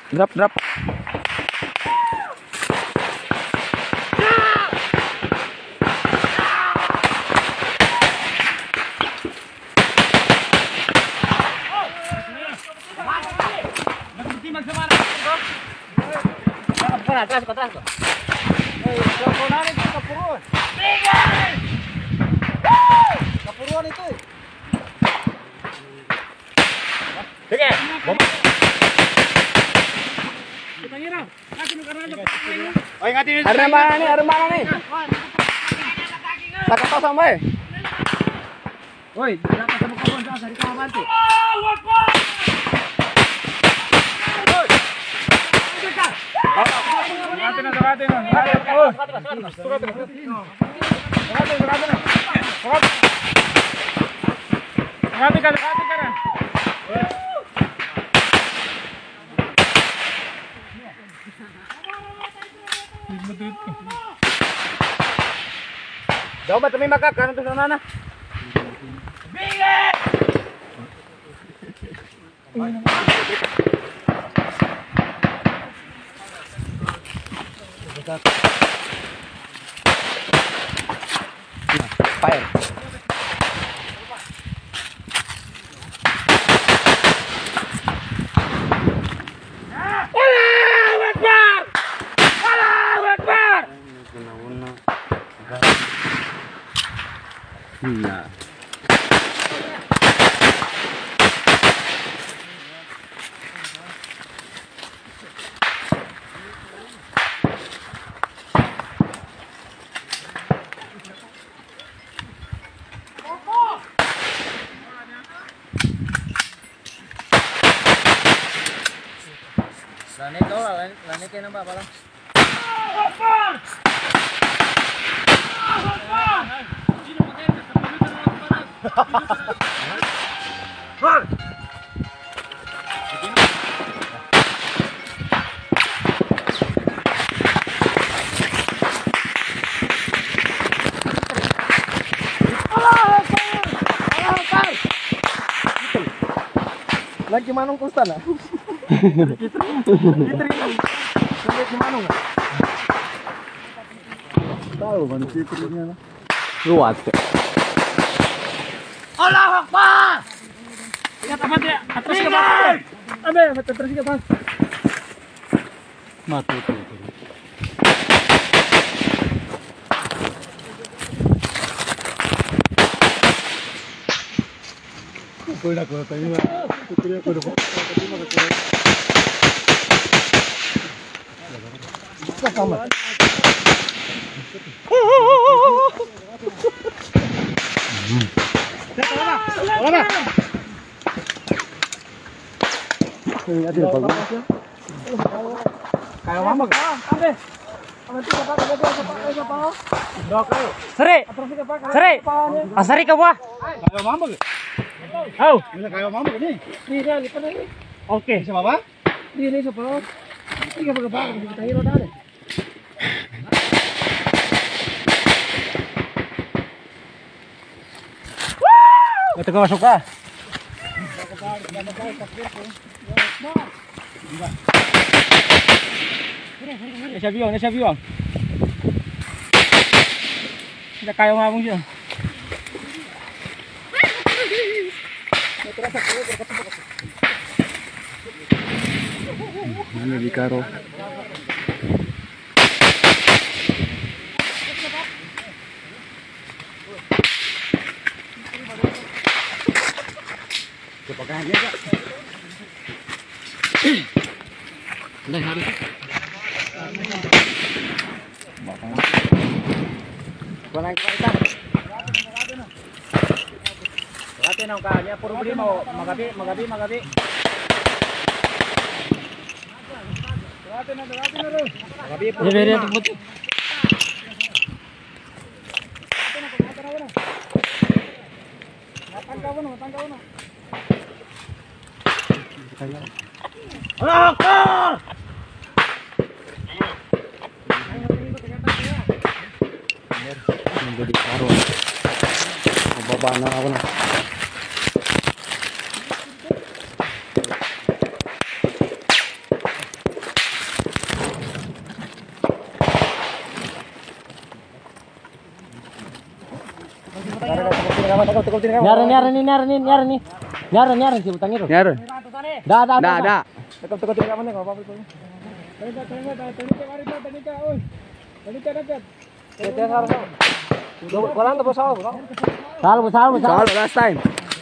Drop, drop. Atrás. Kapuruan itu. Oke. Ada mana nih? Tak tahu sampai. Woi, berapa sama kawan dari kawan bantu. Jauh banget tapi maka kan untuk sana. Fire. Nah. Lani kayo nang babala. Lagi manong kustan ah. Sampai manong. Tahu mana fiturnya. Luas. Allahu Akbar. Ya tamat ya. Atas ke bawah. Abe, terus ke bawah. Mati itu. Kuda tanya. Kuda kuda. Sama. Kayak mama kan? Seri. Asari ka ba? Kayak mama kan? Oh, Kayak mama kan ni? oke. Bisa apa? Ini siapa? Ini apa kita hero dah. Betul kau masuk kah? Ini biong. Kita kayak ngomong sih. Mana di karo? Pakai dia Kak. Udah harus. Kuala kita. Lati nang kanya puro beli mau magabi. Lati na ro. Magabi puro. Beri tempat. Matang kau na. Akbar! Menjadi karo. Babaan na ako na. Nyaran si utang itu. Nyaran. Da. Tekap kamu nih apa-apa. Salah. Soal last time.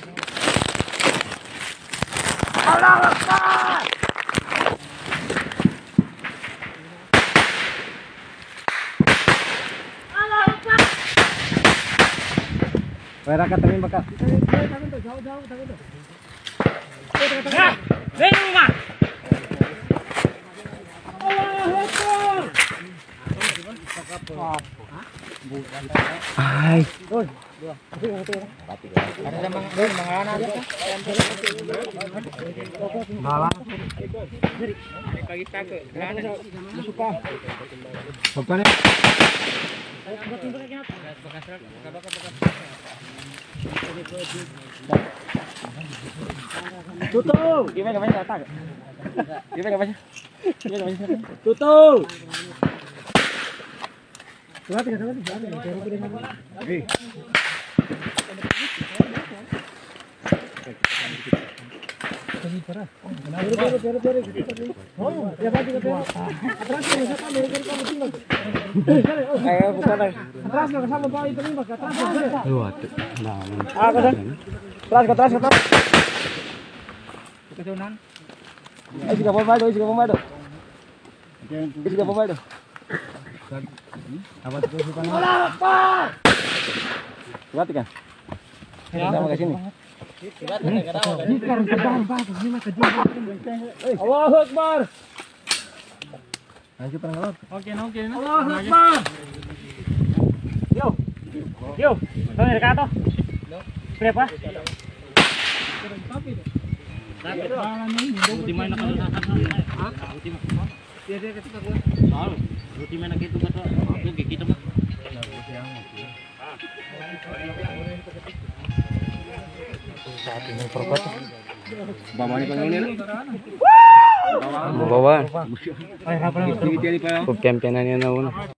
Wera katengin bakal. Ay. Tutup. Gimana datang? Gimana? Tutup. Allahu Akbar. Oke. Allahu Akbar. Yo. Tahu dekat tuh. Berapa? Di mana kalau di mana gitu kata kita mah. Bawa ni kalau ni. Bawa. Champion na niya na una.